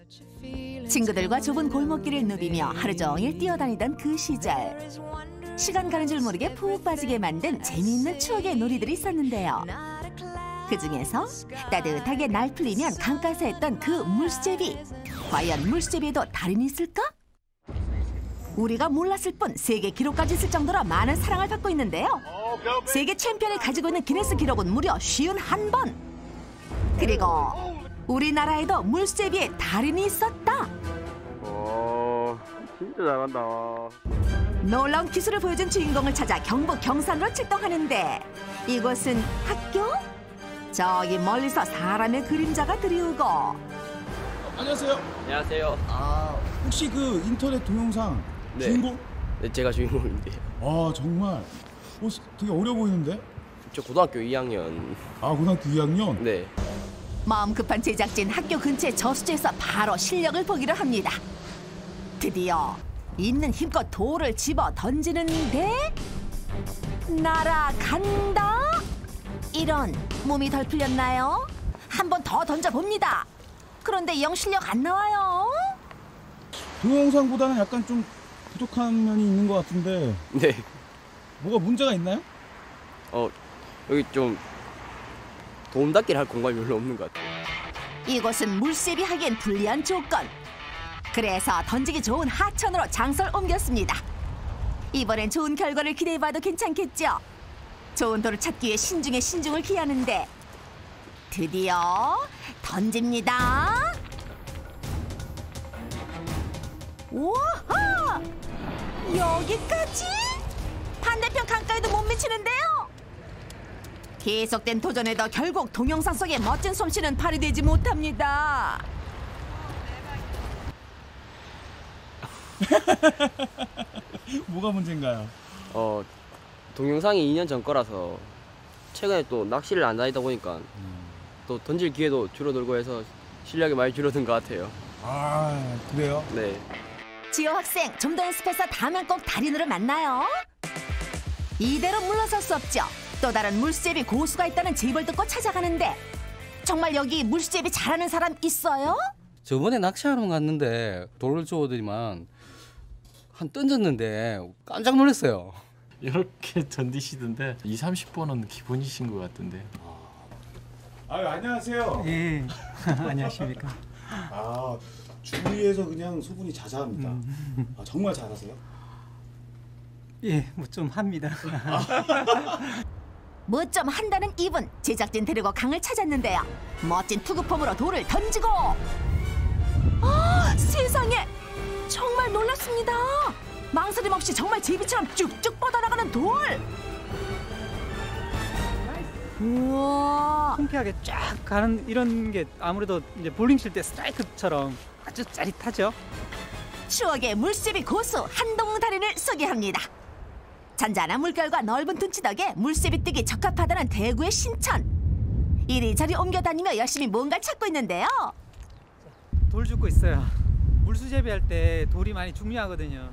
친구들과 좁은 골목길을 누비며 하루 종일 뛰어다니던 그 시절. 시간 가는 줄 모르게 푹 빠지게 만든 재미있는 추억의 놀이들이 있었는데요. 그중에서 따뜻하게 날 풀리면 강가에서 했던 그 물수제비. 과연 물수제비에도 달인이 있을까? 우리가 몰랐을 뿐 세계 기록까지 있을 정도로 많은 사랑을 받고 있는데요. 세계 챔피언을 가지고 있는 기네스 기록은 무려 51번. 그리고 우리나라에도 물수제비의 달인이 있었다. 진짜 잘한다. 놀라운 기술을 보여준 주인공을 찾아 경북 경산으로 출동하는데 이곳은 학교? 저기 멀리서 사람의 그림자가 드리우고. 안녕하세요. 안녕하세요. 혹시 그 인터넷 동영상 네. 주인공? 네, 제가 주인공인데요. 정말 되게 어려 보이는데? 저 고등학교 2학년. 고등학교 2학년? 네. 마음 급한 제작진 학교 근처의 저수지에서 바로 실력을 보기로 합니다. 드디어 있는 힘껏 돌을 집어 던지는데 날아간다. 이런, 몸이 덜 풀렸나요? 한 번 더 던져봅니다. 그런데 영 실력 안 나와요. 동영상보다는 약간 좀 부족한 면이 있는 것 같은데 네. 뭐가 문제가 있나요? 여기 좀 도움닫기를 할 공간이 별로 없는 것 같아요. 이곳은 물세비 하기엔 불리한 조건. 그래서 던지기 좋은 하천으로 장소를 옮겼습니다. 이번엔 좋은 결과를 기대해봐도 괜찮겠죠? 좋은 돌을 찾기 위해 신중에 신중을 기하는데 드디어 던집니다. 우와! 여기까지? 반대편 강가에도 못 미치는데요? 계속된 도전에도 결국 동영상 속의 멋진 솜씨는 발휘되지 못합니다. 뭐가 문제인가요? 동영상이 2년 전 거라서 최근에 또 낚시를 안 다니다 보니까 또 던질 기회도 줄어들고 해서 실력이 많이 줄어든 것 같아요. 그래요? 네. 지호 학생, 좀 더 연습해서 다음엔 꼭 달인으로 만나요. 이대로 물러설 수 없죠. 또 다른 물수제비 고수가 있다는 제보를 듣고 찾아가는데 정말 여기 물수제비 잘하는 사람 있어요? 저번에 낚시하러 갔는데 돌을 주워더니만 한 던졌는데 깜짝 놀랐어요. 이렇게 던지시던데 20-30번은 기본이신 것 같은데. 안녕하세요. 예. 안녕하십니까. 주위에서 그냥 소문이 자자합니다. 정말 잘하세요? 예, 뭐 좀 합니다. 뭐 좀 한다는 이분, 제작진 데리고 강을 찾았는데요. 멋진 투구폼으로 돌을 던지고 세상에 정말 놀랐습니다. 망설임 없이 정말 제비처럼 쭉쭉 뻗어나가는 돌. 우와. 통쾌하게 쫙 가는 이런 게 아무래도 이제 볼링 칠 때 스트라이크처럼 아주 짜릿하죠. 추억의 물수제비 고수 한동 달인을 소개합니다. 잔잔한 물결과 넓은 둔치 덕에 물수제비 뜨기 적합하다는 대구의 신천. 이리저리 옮겨다니며 열심히 뭔가 찾고 있는데요. 돌 줍고 있어요. 물수제비 할 때 돌이 많이 중요하거든요.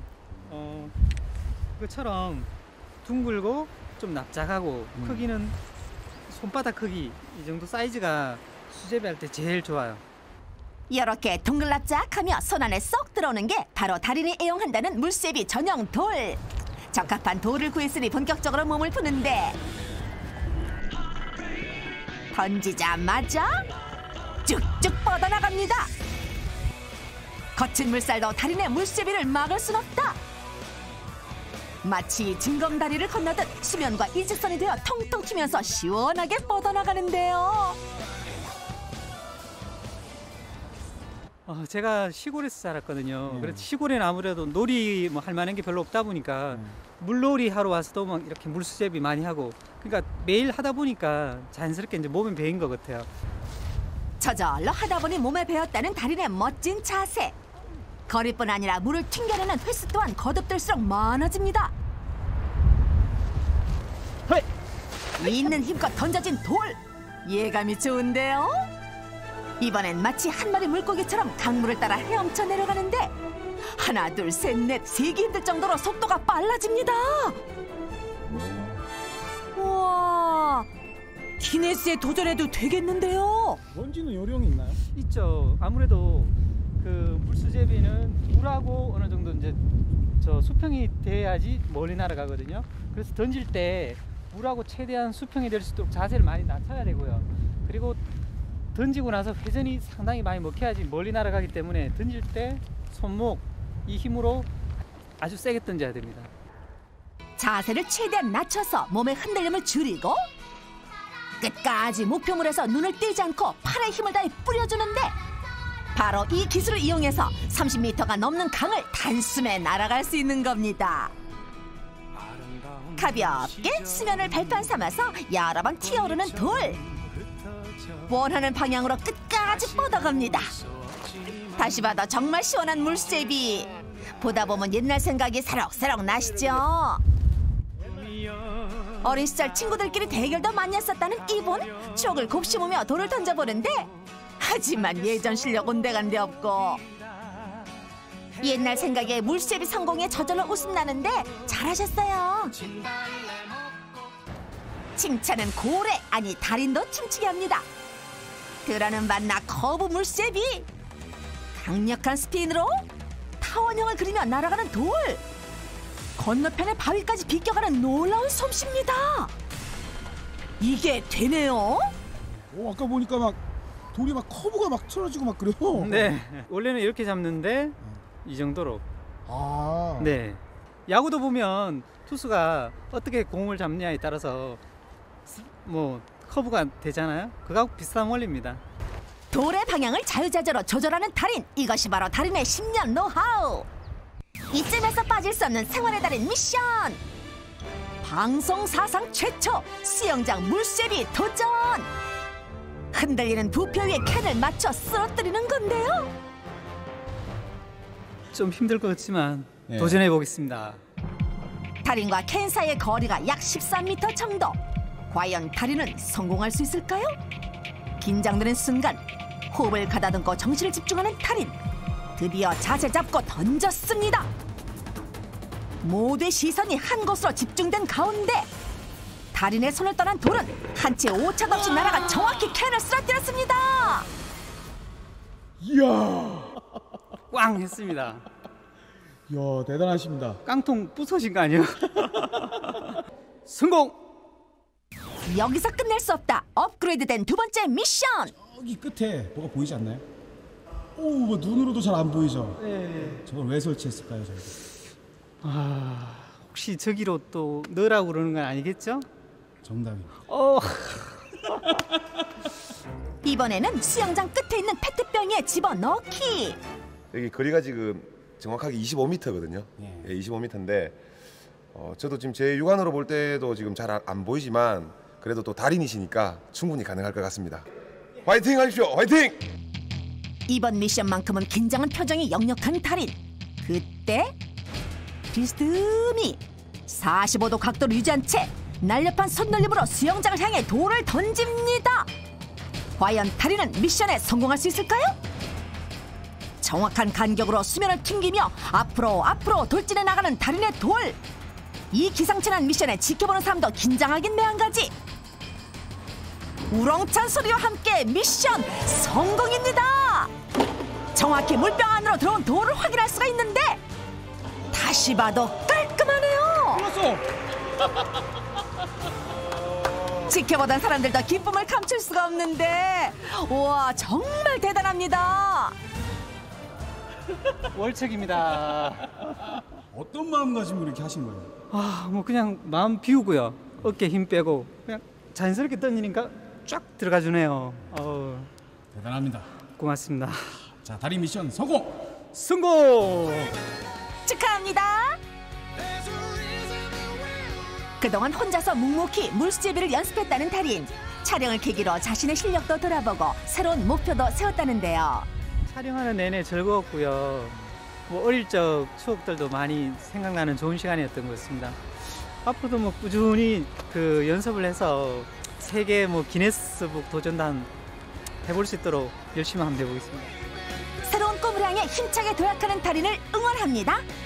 그처럼 둥글고 좀 납작하고 크기는 손바닥 크기 이 정도 사이즈가 수제비 할 때 제일 좋아요. 이렇게 동글납작하며 손 안에 쏙 들어오는 게 바로 달인이 애용한다는 물수제비 전용 돌. 적합한 돌을 구했으니 본격적으로 몸을 푸는데 던지자마자 쭉쭉 뻗어나갑니다. 거친 물살도 달인의 물수제비를 막을 순 없다. 마치 징검다리를 건너듯 수면과 일직선이 되어 통통 튀면서 시원하게 뻗어나가는데요. 제가 시골에서 자랐거든요. 그래서 시골에는 아무래도 놀이 뭐 할 만한 게 별로 없다 보니까 물놀이 하러 와서도 막 이렇게 물수제비 많이 하고 그러니까 매일 하다 보니까 자연스럽게 이제 몸에 배인 것 같아요. 저절로 하다 보니 몸에 배었다는 달인의 멋진 자세. 거리뿐 아니라 물을 튕겨내는 횟수 또한 거듭될수록 많아집니다. 있는 힘껏 던져진 돌. 예감이 좋은데요? 이번엔 마치 한 마리 물고기처럼 강물을 따라 헤엄쳐 내려가는데 하나, 둘, 셋, 넷, 세기 힘들 정도로 속도가 빨라집니다. 우와, 기네스에 도전해도 되겠는데요? 던지는 요령이 있나요? 있죠. 아무래도 그 물수제비는 물하고 어느 정도 이제 저 수평이 돼야지 멀리 날아가거든요. 그래서 던질 때 물하고 최대한 수평이 될 수 있도록 자세를 많이 낮춰야 되고요. 그리고 던지고 나서 회전이 상당히 많이 먹혀야지 멀리 날아가기 때문에 던질 때 손목 이 힘으로 아주 세게 던져야 됩니다. 자세를 최대한 낮춰서 몸의 흔들림을 줄이고 끝까지 목표물에서 눈을 떼지 않고 팔에 힘을 다해 뿌려주는데 바로 이 기술을 이용해서 30m가 넘는 강을 단숨에 날아갈 수 있는 겁니다. 가볍게 수면을 발판 삼아서 여러 번 튀어오르는 돌. 원하는 방향으로 끝까지 뻗어갑니다. 다시 봐도 정말 시원한 물수제비. 보다 보면 옛날 생각이 새록새록 나시죠? 어린 시절 친구들끼리 대결도 많이 했었다는 이분. 추억을 곱씹으며 돌을 던져보는데 하지만 예전 실력 온데간데 없고 옛날 생각에 물수제비 성공에 저절로 웃음 나는데 잘하셨어요. 칭찬은 고래 아니 달인도 춤추게 합니다. 드라는 만나 거부 물수제비. 강력한 스핀으로 타원형을 그리며 날아가는 돌. 건너편의 바위까지 비껴가는 놀라운 솜씨입니다. 이게 되네요. 아까 보니까 막 돌이 막 커브가 막 틀어지고 막 그래요. 네, 원래는 이렇게 잡는데 이 정도로. 아. 네, 야구도 보면 투수가 어떻게 공을 잡느냐에 따라서 뭐 커브가 되잖아요. 그거하고 비슷한 원리입니다. 돌의 방향을 자유자재로 조절하는 달인. 이것이 바로 달인의 10년 노하우. 이쯤에서 빠질 수 없는 생활의 달인 미션. 방송 사상 최초 수영장 물수제비 도전. 흔들리는 부표 위에 캔을 맞춰 쓰러뜨리는 건데요. 좀 힘들 것 같지만 네. 도전해 보겠습니다. 달인과 캔 사이의 거리가 약 13m 정도. 과연 달인은 성공할 수 있을까요? 긴장되는 순간 호흡을 가다듬고 정신을 집중하는 달인. 드디어 자세 잡고 던졌습니다. 모두의 시선이 한 곳으로 집중된 가운데 달인의 손을 떠난 돌은 한 채 오차도 없이 날아가 정확히 캔을 쓰러뜨렸습니다. 이야. 꽝 했습니다. 이야, 대단하십니다. 깡통 부서진 거 아니에요? 성공! 여기서 끝낼 수 없다. 업그레이드된 두 번째 미션. 여기 끝에 뭐가 보이지 않나요? 오, 뭐 눈으로도 잘 안 보이죠? 네. 저걸 왜 설치했을까요, 저희가? 혹시 저기로 또 넣으라고 그러는 건 아니겠죠? 정답입니다. 이번에는 수영장 끝에 있는 페트병에 집어넣기. 여기 거리가 지금 정확하게 25m거든요. 예. 25m인데 저도 지금 제 육안으로 볼 때도 지금 잘 안 보이지만 그래도 또 달인이시니까 충분히 가능할 것 같습니다. 화이팅 하십시오. 화이팅! 이번 미션만큼은 긴장한 표정이 역력한 달인. 그때 비스듬히 45도 각도를 유지한 채 날렵한 손놀림으로 수영장을 향해 돌을 던집니다. 과연 달인은 미션에 성공할 수 있을까요? 정확한 간격으로 수면을 튕기며 앞으로 돌진해 나가는 달인의 돌. 이 기상천외한 미션에 지켜보는 사람도 긴장하긴 매한가지. 우렁찬 소리와 함께 미션 성공입니다. 정확히 물병 안으로 들어온 돌을 확인할 수가 있는데 다시 봐도 깔끔하네요. 끝났어. 지켜보던 사람들도 기쁨을 감출 수가 없는데 우와 정말 대단합니다. 월척입니다. 어떤 마음가짐으로 이렇게 하신 거예요? 뭐 그냥 마음 비우고요. 어깨 힘 빼고 그냥 자연스럽게 던지니까 쫙 들어가 주네요. 대단합니다. 고맙습니다. 자, 달인 미션 성공! 성공! 축하합니다. 그동안 혼자서 묵묵히 물수제비를 연습했다는 달인. 촬영을 계기로 자신의 실력도 돌아보고 새로운 목표도 세웠다는데요. 촬영하는 내내 즐거웠고요. 뭐 어릴 적 추억들도 많이 생각나는 좋은 시간이었던 것 같습니다. 앞으로도 뭐 꾸준히 그 연습을 해서 세계 뭐 기네스북 도전단 해볼 수 있도록 열심히 한번 해보겠습니다. 새로운 꿈을 향해 힘차게 도약하는 달인을 응원합니다.